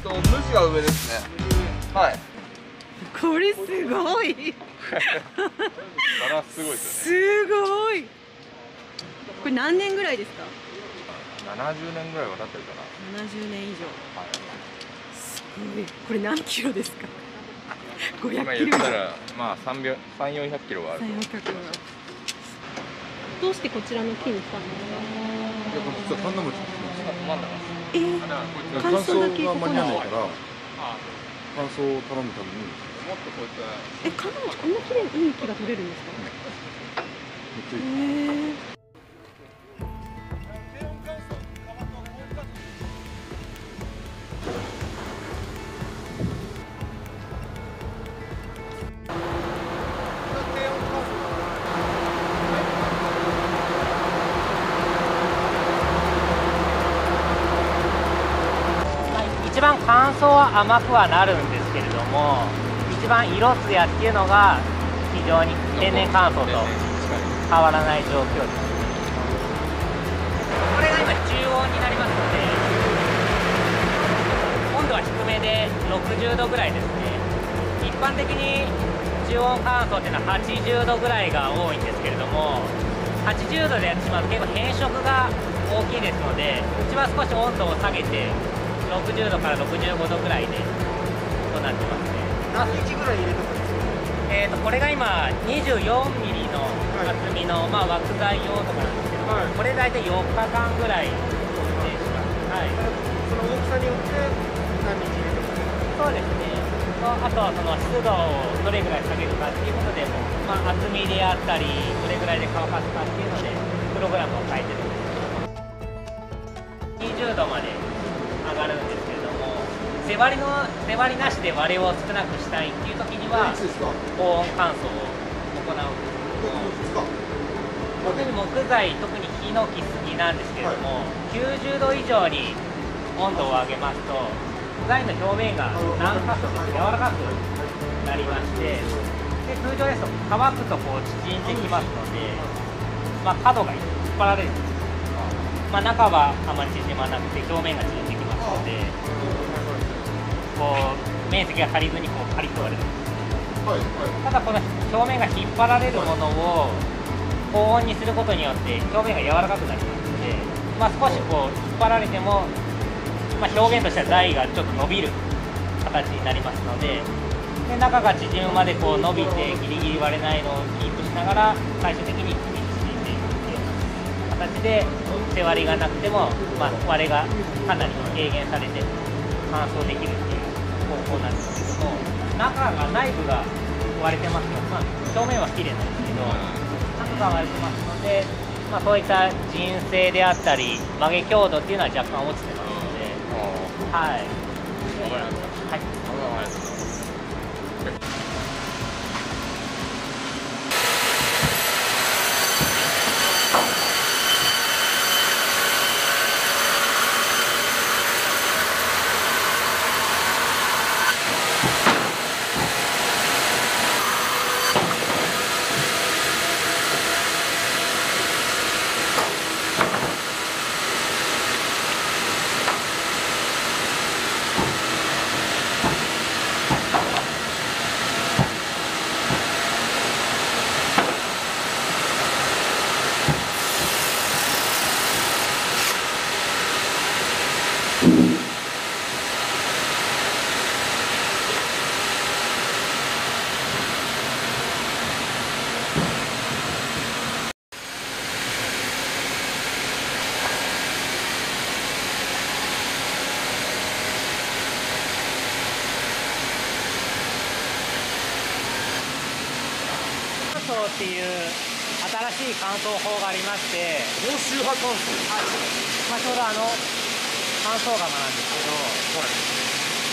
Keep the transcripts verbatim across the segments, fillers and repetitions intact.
と無地が上ですね。はい。 これすごい。 柄すごいですよね。すごい。これ何年ぐらいですか？ ななじゅうねんぐらいは経ってるかな。 ななじゅうねん以上。 はい。 すごい。これ何キロですか？ごひゃくキロ。 今言ったらまあ三百三四百キロはある。 三四百キロ。どうしてこちらの木にしたんですか？ いや、これ実は神田町に真ん中。 えー、乾燥だけここに。 乾燥を頼むために。もっとこういった。 え、神田町こんな綺麗にいい木が取れるんですか？へえ。 一番乾燥は甘くはなるんですけれども、一番色艶っていうのが非常に天然乾燥と変わらない状況です。これが今中温になりますので、温度は低めでろくじゅうどぐらいですね。一般的に中温乾燥っていうのははちじゅうどぐらいが多いんですけれども、はちじゅうどでやってしまうと結構変色が大きいですので、うちは少し温度を下げてろくじゅうどからろくじゅうごどぐらいでとなってますね。 何日ぐらい入れとくんですか？ えーとこれが今にじゅうよんミリの厚みの、まあ、枠材用とかなんですけど、はい、これ大体よっかかんぐらいでします。はい、 その大きさによって何日入れとくんですか？ そうですね。あとはその湿度をどれぐらい下げるかっていうことでも、まあ、厚みであったりどれぐらいで乾かすかっていうのでプログラムを変えてるんですけども、にじゅうどまで上がるんですけれども、背割りの背割りなしで割れを少なくしたいっていう時には高温乾燥を行うんですけども、特に木材、特にヒノキ杉なんですけれども、きゅうじゅうど以上に温度を上げますと材の表面が軟化する柔らかくなりまして、で通常ですと乾くとこう縮んできますので、まあ、角が引っ張られるんです。まあ、中はあまり縮まなくて表面が縮んできますので、こう面積が足りずにこうパリッと割れるんです。ただこの表面が引っ張られるものを高温にすることによって表面が柔らかくなりますので、まあ、少しこう引っ張られても、まあ、表現としては材がちょっと伸びる形になりますので、で中が縮むまでこう伸びてギリギリ割れないのをキープしながら最終的に縮んでいくっていう形で背割りがなくても、まあ、割れがかなり軽減されて乾燥できるっていう方法なんですけども、中が内部が割れてますので、まあ、表面は綺麗なんですけど中が割れてますので、まあ、そういった迅性であったり曲げ強度っていうのは若干落ちてますので、はい。はい。っていう新しい乾燥法がありまして、 高周波乾燥、 はい、まあ、ちょうどあの乾燥釜なんですけど、はい、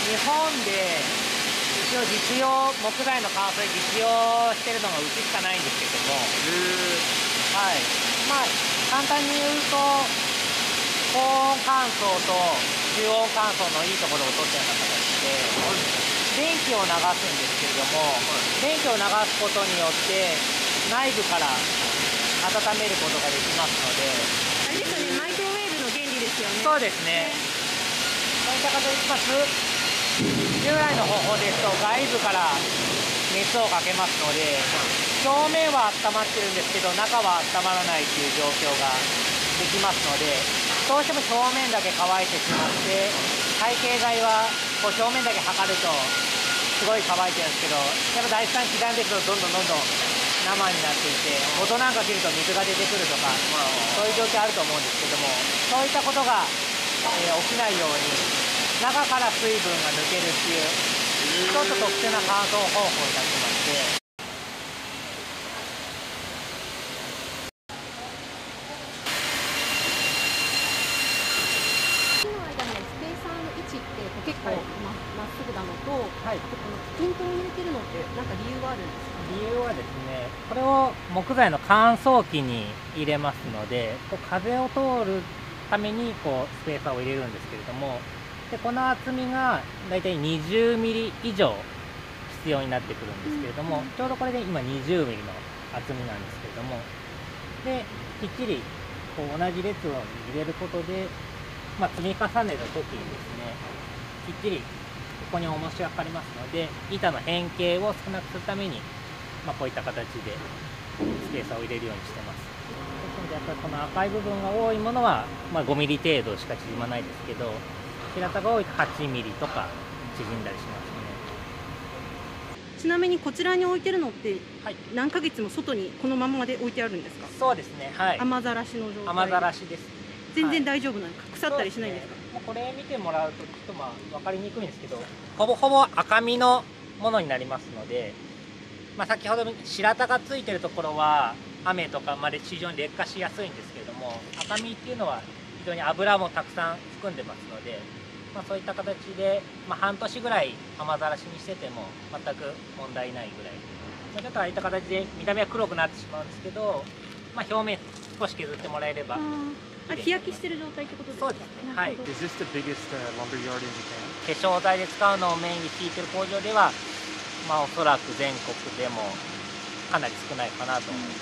日本で一応実用木材の乾燥で実用してるのがうちしかないんですけども、はい、まあ簡単に言うと高温乾燥と中温乾燥のいいところを取ったような形で、電気を流すんですけれども、電気を流すことによって内部から温めることができますので、 あれですよね、マイクロウェーブの原理ですよね。 そうですね。そういった形で、まあ、 従来の方法ですと外部から熱をかけますので、表面は温まってるんですけど中は温まらないという状況ができますので、どうしても表面だけ乾いてしまって、体系材はこう表面だけ測るとすごい乾いてるんですけど、やっぱ第三刻んでいくとどんどんどんどん生になっていて、元なんか切ると水が出てくるとか、そういう状況あると思うんですけども、そういったことが、えー、起きないように中から水分が抜けるっていうちょっと特殊な乾燥方法になってまして。 結構ま、まっすぐなのと、はい、あとこの均等に入れてるのって何か理由があるんですか？ 理由はですね、これを木材の乾燥機に入れますので、こう風を通るためにこうスペーサーを入れるんですけれども、でこの厚みがだいたいにじゅうミリ以上必要になってくるんですけれども、うん、ちょうどこれで今にじゅうミリの厚みなんですけれども、できっちりこう同じ列を入れることで、まあ、積み重ねた時にですね、きっちりここに重しがかかりますので、板の変形を少なくするために、まあ、こういった形でスペーサーを入れるようにしてます。ですのでやっぱりこの赤い部分が多いものは、まあ、ごミリ程度しか縮まないですけど、平たが多いとはちミリとか縮んだりしますね。 ちなみにこちらに置いてるのって何ヶ月も外にこのままで置いてあるんですか？ そうですね、はい。 雨ざらしの状態。 雨ざらしですね。 全然大丈夫なんですか？腐ったりしないんですか？ これ見てもらうとちょっとまあ分かりにくいんですけど、ほぼほぼ赤身のものになりますので、まあ、先ほど白田がついてるところは雨とかまで非常に劣化しやすいんですけれども、赤身っていうのは非常に油もたくさん含んでますので、まあ、そういった形で、まあ、半年ぐらい雨ざらしにしてても全く問題ないぐらい、まあ、ちょっとああいった形で見た目は黒くなってしまうんですけど、まあ、表面少し削ってもらえれば。 あ、日焼けしてる状態ってことですか？ そうですね。はい。 Is this the biggest uh, lumber yard in Japan? 化粧材で使うのをメインに引いてる工場では、まあおそらく全国でもかなり少ないかなと思います。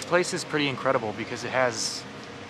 This place is pretty incredible because it has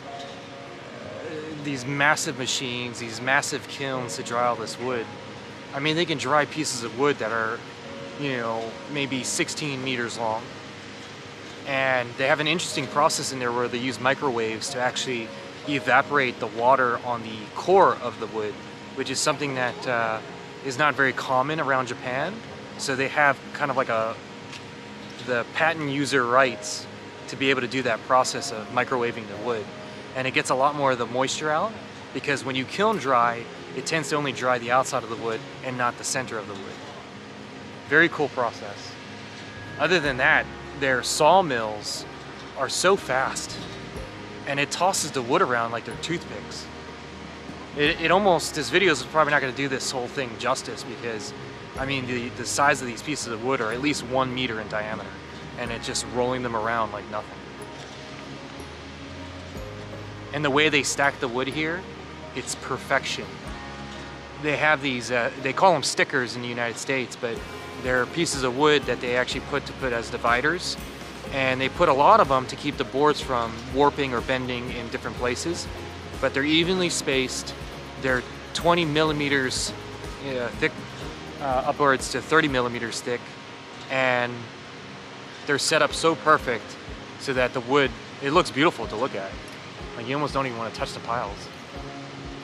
these massive machines, these massive kilns to dry all this wood. I mean, they can dry pieces of wood that are, you know, maybe sixteen meters long. And they have an interesting process in there where they use microwaves to actually evaporate the water on the core of the wood, which is something that uh, is not very common around Japan. So they have kind of like a the patent user rights to be able to do that process of microwaving the wood. And it gets a lot more of the moisture out because when you kiln dry, it tends to only dry the outside of the wood and not the center of the wood. Very cool process. Other than that, their sawmills are so fast and it tosses the wood around like they're toothpicks. It, it almost, this video is probably not going to do this whole thing justice because I mean the, the size of these pieces of wood are at least one meter in diameter and it's just rolling them around like nothing. And the way they stack the wood here, it's perfection. They have these, uh, they call them stickers in the United States, but they're pieces of wood that they actually put to put as dividers. And they put a lot of them to keep the boards from warping or bending in different places. But they're evenly spaced. They're twenty millimeters uh, thick, uh, upwards to thirty millimeters thick. And they're set up so perfect so that the wood, it looks beautiful to look at. Like you almost don't even want to touch the piles.